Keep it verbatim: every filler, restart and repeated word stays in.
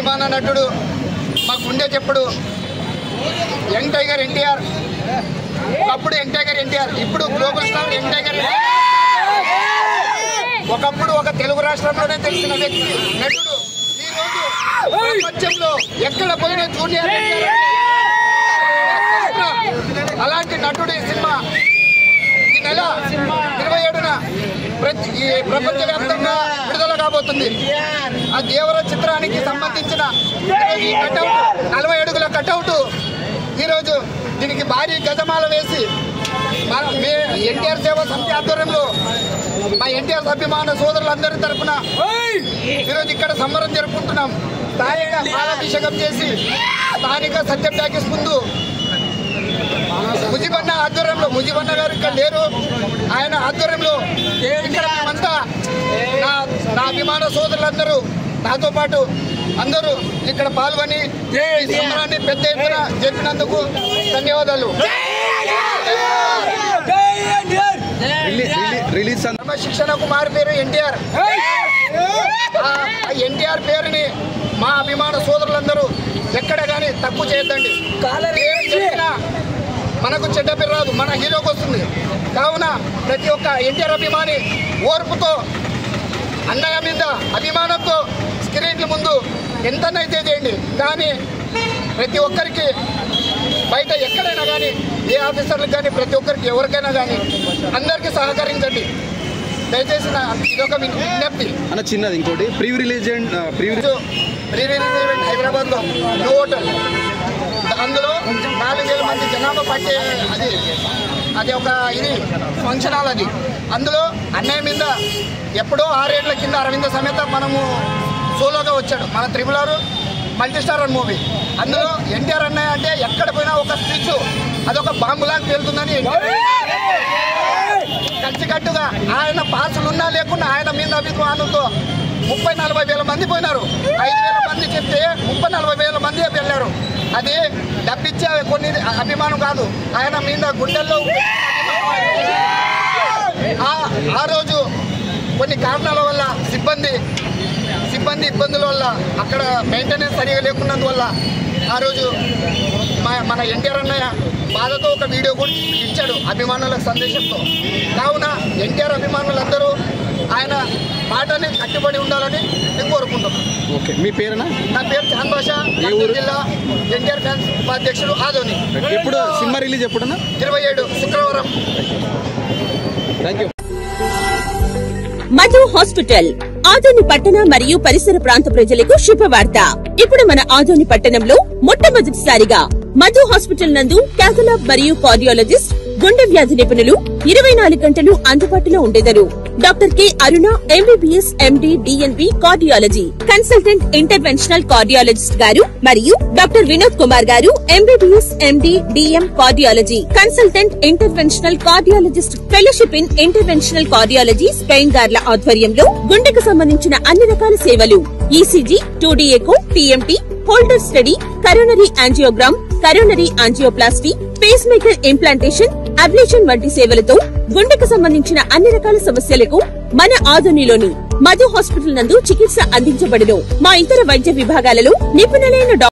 అభిమాన నటుడు, మా గుండె చెప్పుడు యంగ్ టైగర్ ఎన్టీఆర్. ఒకప్పుడు యంగ్ టైగర్ ఎన్టీఆర్, ఇప్పుడు global star young tiger NTR. ఒకప్పుడు ఒక తెలుగు రాష్ట్రంలోనే తెలిసిన వ్యక్తి నటుడు ఈరోజు ప్రపంచంలో ఎక్కడ పోయినా జూనియర్ ఎన్టీఆర్. అలాంటి నటుడు ఈ సినిమా ఈ నెల ఇరవై ఏడున ప్రతి ప్రపంచవ్యాప్తంగా విడుదల కాబోతుంది. ఆ దేవర చిత్రానికి సంబంధించిన ఈ కటౌట్, నలభై అడుగుల కటౌట్ ఈరోజు దీనికి భారీ గజమాల వేసి మన ఎన్టీఆర్ సేవా సమితి ఆధ్వర్యంలో మా ఎన్టీఆర్ అభిమాన సోదరులందరి తరఫున ఈరోజు ఇక్కడ సంబరం జరుపుకుంటున్నాం. స్థానిక పాలాభిషేకం చేసి స్థానిక సత్యం టాకీస్ ముందు ముజిబన్న ఆధ్వర్యంలో, ముజిబన్న గారు ఇక్కడ లేరు, ఆయన ఆధ్వర్యంలో ఇక్కడ మేమంతా నా నా అభిమాన సోదరులందరూ నాతో పాటు అందరూ ఇక్కడ పాల్గొని ఈ సంబరాన్ని పెద్ద ఎత్తున జరిపినందుకు ధన్యవాదాలు. క్రమశిక్షణకు మారు పేరు ఎన్టీఆర్. ఎన్టీఆర్ పేరుని మా అభిమాన సోదరులందరూ ఎక్కడ కానీ తక్కువ చేయొద్దండి. మనకు చెడ్డ పేరు రాదు, మన హీరోకి వస్తుంది. కావున ప్రతి ఒక్క ఎన్టీఆర్ అభిమాని ఓర్పుతో, అన్నయ్య మీద అభిమానంతో స్క్రీన్ల ముందు ఎంతనైతే చేయండి. కానీ ప్రతి ఒక్కరికి బయట ఎక్కడైనా కానీ, ఏ ఆఫీసర్లకు కానీ, ప్రతి ఒక్కరికి ఎవరికైనా కానీ అందరికీ సహకరించండి దయచేసి. ఇదొక విజ్ఞప్తి అన్న. చిన్నది ఇంకోటి, pre release pre pre release event హైదరాబాద్లో న్యూ హోటల్, అందులో నాలుగు వేల మంది జనాభా పట్టే అది అది ఒక ఇది ఫంక్షన్ హాల్. అది అందులో అన్నయ్య మీద ఎప్పుడో ఆరేళ్ల కింద అరవింద సమేత మనము సోలోగా వచ్చాడు మన triple R multi star movie. అందులో ఎన్టీఆర్ అన్నయ్య అంటే ఎక్కడ పోయినా ఒక స్టిచ్ అదొక బాంబులాగా పేలుతుందని కలిసికట్టుగా ఆయన పాసులు ఉన్నా లేకున్నా ఆయన మీద అభిమానంతో ముప్పై నలభై వేల మంది పోయినారు. ఐదు వేల మంది చెప్తే ముప్పై నలభై వేల మంది వెళ్ళారు. అది డబ్బిచ్చే కొన్ని అభిమానం కాదు, ఆయన మీద గుండెల్లో ఆ రోజు కొన్ని కారణాల వల్ల సిబ్బంది సిబ్బంది ఇబ్బందుల వల్ల అక్కడ మెయింటెనెన్స్ సరిగా లేకున్నందువల్ల ఆ రోజు మా మన ఎన్టీఆర్ అన్నయ్య బాధతో ఒక వీడియో కూడా ఇచ్చాడు అభిమానులకు సందేశంతో. కావున ఎన్టీఆర్ అభిమానులందరూ ఆయన మాటని కట్టుబడి ఉండాలని నేను కోరుకుంటున్నాను. ఓకే, మీ పేరునా? నా పేరు చాంద్ బాషా, జిల్లా ఎన్టీఆర్ ఫ్యాన్స్ ఉపాధ్యక్షుడు ఆదోని. ఎప్పుడు సినిమా రిలీజ్ ఎప్పుడన్నా? ఇరవై ఏడు శుక్రవారం. Thank you. Madhu hospital Adoni పట్టణ మరియు పరిసర ప్రాంత ప్రజలకు శుభవార్త. ఇప్పుడు మన ఆదోని పట్టణంలో మొట్టమొదటిసారిగా మధు హాస్పిటల్ నందు క్యాథలాబ్ మరియు కార్డియాలజిస్ట్, గుండె వ్యాధి నిపుణులు ఇరవై నాలుగు గంటలు అందుబాటులో ఉండేదరు. Doctor K Aruna MBBS MD DNB cardiology consultant interventional cardiologist గారు మరియు డాక్టర్ వినోద్ కుమార్ గారు MBBS MD DM cardiology consultant interventional cardiologist fellowship in interventional cardiology Spain గార్ల ఆధ్వర్యంలో గుండెకు సంబంధించిన అన్ని రకాల సేవలు, ECG, two D echo, TMT, holter study, coronary angiogram, coronary angioplasty, pacemaker implantation, ablation వంటి సేవలతో గుండెకు సంబంధించిన అన్ని రకాల సమస్యలకు మన ఆదోనిలోని మధు హాస్పిటల్ నందు చికిత్స అందించబడును. మా ఇతర వైద్య విభాగాలలో నిపుణులైన